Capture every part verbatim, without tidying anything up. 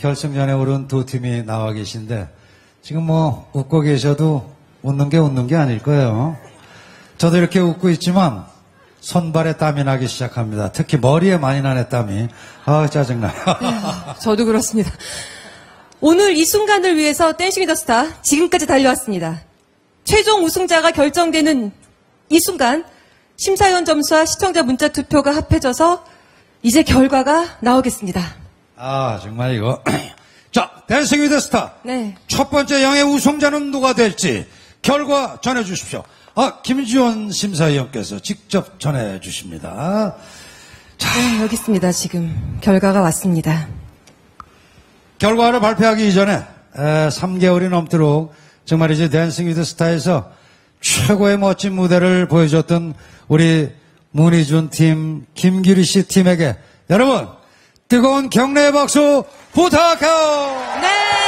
결승전에 오른 두 팀이 나와 계신데 지금 뭐 웃고 계셔도 웃는 게 웃는 게 아닐 거예요. 저도 이렇게 웃고 있지만 손발에 땀이 나기 시작합니다. 특히 머리에 많이 나네 땀이. 아 짜증나. 네, 저도 그렇습니다. 오늘 이 순간을 위해서 댄싱 위더 스타 지금까지 달려왔습니다. 최종 우승자가 결정되는 이 순간 심사위원 점수와 시청자 문자 투표가 합해져서 이제 결과가 나오겠습니다. 아 정말 이거. 자 댄싱 위더 스타. 네. 첫 번째 양의 우승자는 누가 될지 결과 전해주십시오. 아 김지원 심사위원께서 직접 전해주십니다. 자 네, 여기 있습니다. 지금 결과가 왔습니다. 결과를 발표하기 이전에 에, 삼 개월이 넘도록 정말 이제 댄싱 위드 스타에서 최고의 멋진 무대를 보여줬던 우리 문희준 팀, 김규리 씨 팀에게 여러분 뜨거운 격려의 박수 부탁해요. 네.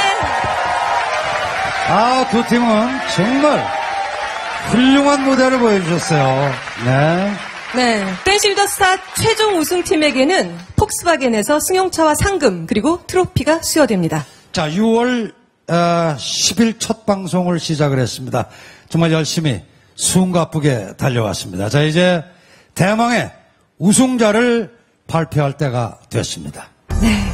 아, 두 팀은 정말 훌륭한 무대를 보여주셨어요. 네. 네, 댄싱 위더 스타 최종 우승팀에게는 폭스바겐에서 승용차와 상금 그리고 트로피가 수여됩니다. 자, 유월 어, 십 일 첫 방송을 시작을 했습니다. 정말 열심히 숨가쁘게 달려왔습니다. 자, 이제 대망의 우승자를 발표할 때가 됐습니다. 네.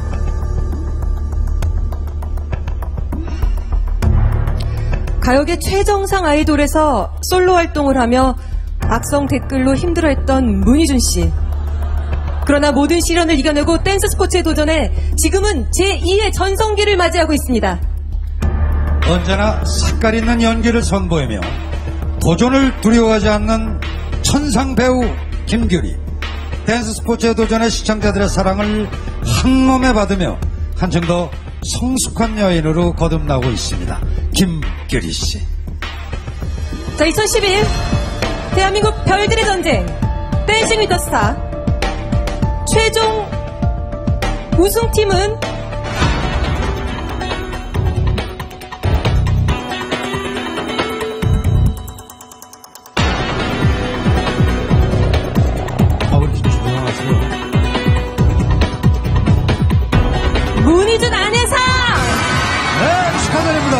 가요계 최정상 아이돌에서 솔로 활동을 하며 악성 댓글로 힘들어했던 문희준 씨. 그러나 모든 시련을 이겨내고 댄스 스포츠에 도전해 지금은 제이의 전성기를 맞이하고 있습니다. 언제나 색깔 있는 연기를 선보이며 도전을 두려워하지 않는 천상 배우 김규리. 댄스 스포츠에 도전해 시청자들의 사랑을 한몸에 받으며 한층 더 성숙한 여인으로 거듭나고 있습니다. 김규리 씨. 자, 이천십일 대한민국 별들의 전쟁 댄싱 위더 스타 최종 우승팀은 문희준 안혜상. 네, 축하드립니다.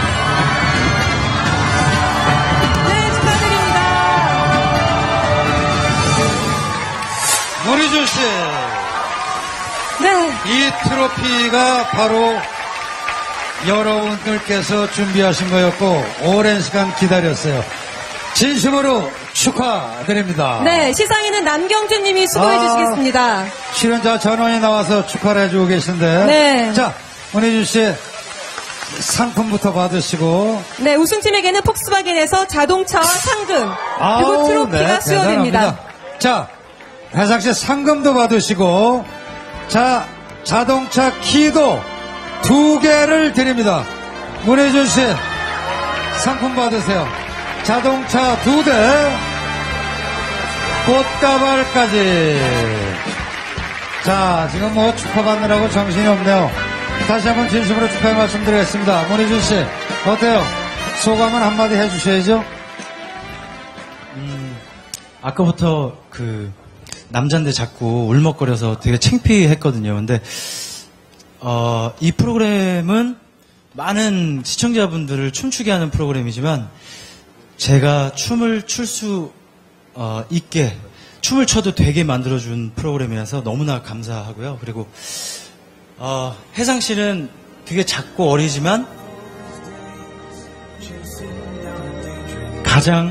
네, 축하드립니다. 문희준 씨. 네. 이 트로피가 바로 여러분들께서 준비하신 거였고 오랜 시간 기다렸어요. 진심으로 축하드립니다. 네, 시상에는 남경준 님이 수고해 아, 주시겠습니다. 출연자 전원이 나와서 축하를 해주고 계신데. 네. 자, 문희준 씨 상품부터 받으시고. 네, 우승팀에게는 폭스바겐에서 자동차와 상금 그리고 아우, 트로피가 네, 수여됩니다. 대단합니다. 자, 혜상 씨 상금도 받으시고. 자, 자동차 키도 두 개를 드립니다. 문희준 씨 상품 받으세요. 자동차 두 대, 꽃다발까지. 자, 지금 뭐 축하받느라고 정신이 없네요. 다시 한번 진심으로 축하의 말씀 드리겠습니다. 문희준 씨, 어때요? 소감은 한마디 해주셔야죠. 음, 아까부터 그, 남잔데 자꾸 울먹거려서 되게 창피했거든요. 근데, 어, 이 프로그램은 많은 시청자분들을 춤추게 하는 프로그램이지만, 제가 춤을 출 수 어, 있게 춤을 춰도 되게 만들어준 프로그램이라서 너무나 감사하고요. 그리고 어, 혜상 씨는 되게 작고 어리지만 가장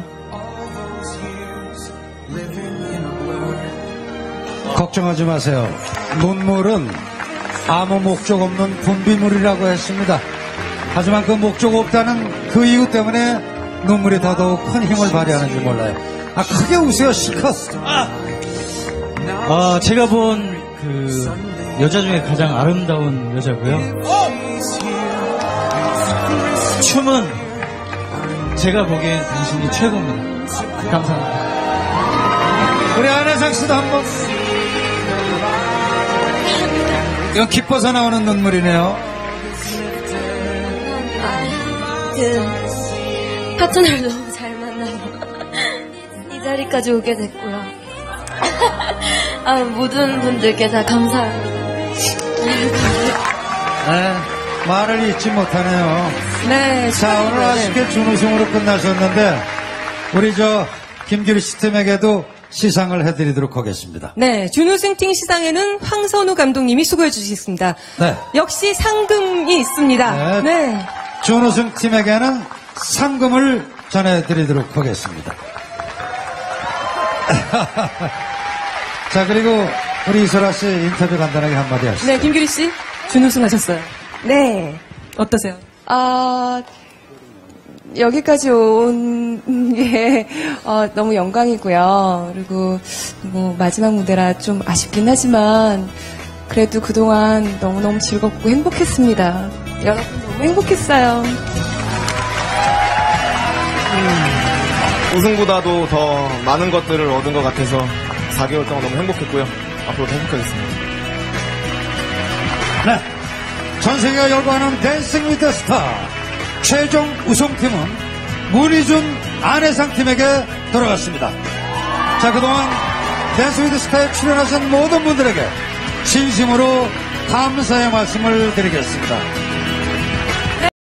걱정하지 마세요. 눈물은 아무 목적 없는 분비물이라고 했습니다. 하지만 그 목적 없다는 그 이유 때문에 눈물이 더더욱 큰 힘을 발휘하는지 몰라요. 아, 크게 웃어요, 실컷. 아! 어, 제가 본 그 여자 중에 가장 아름다운 여자고요. 춤은 제가 보기엔 당신이 최고입니다. 감사합니다. 우리 안혜상 씨도 한번. 이건 기뻐서 나오는 눈물이네요. 그 파트너를 너무 잘 만나서 이 자리까지 오게 됐고요. 아, 모든 분들께 다 감사합니다. 네, 말을 잊지 못하네요. 네, 자, 오늘 아쉽게 준우승으로 끝나셨는데, 우리 저, 김규리 씨 팀에게도 시상을 해드리도록 하겠습니다. 네, 준우승 팀 시상에는 황선우 감독님이 수고해 주시겠습니다. 네. 역시 상금이 있습니다. 네. 네. 준우승 팀에게는 상금을 전해드리도록 하겠습니다. 자, 그리고 우리 이소라 씨 인터뷰 간단하게 한마디 하시죠. 네, 김규리 씨 준우승 하셨어요. 네. 어떠세요? 아, 여기까지 온 게 어, 너무 영광이고요. 그리고 뭐 마지막 무대라 좀 아쉽긴 하지만 그래도 그동안 너무너무 즐겁고 행복했습니다. 여러분 너무 행복했어요. 우승보다도 더 많은 것들을 얻은 것 같아서 사 개월 동안 너무 행복했고요. 앞으로도 행복하겠습니다. 네. 전 세계가 열광하는 댄싱 위드 스타 최종 우승팀은 문희준 안혜상 팀에게 돌아갔습니다. 자, 그동안 댄싱 위드 스타에 출연하신 모든 분들에게 진심으로 감사의 말씀을 드리겠습니다.